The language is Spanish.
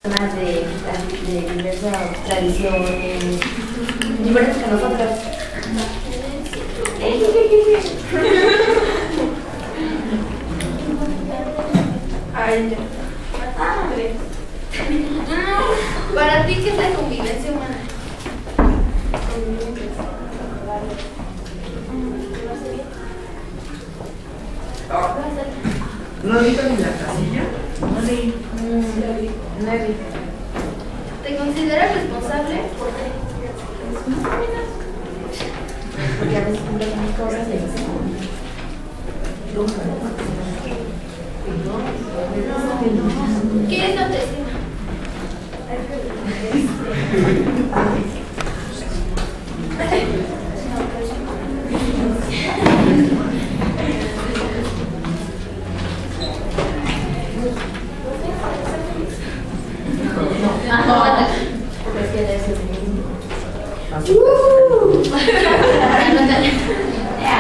Más de diversas tradiciones, diferentes que nosotros. Ay, ya. Para ti, ¿qué es la convivencia humana? ¿No digan en la casilla? No leí. ¿Te consideras responsable? ¿Por qué? Porque a veces cumplen mis cosas de ¿Qué es la autoestima? Prefiero eso mismo.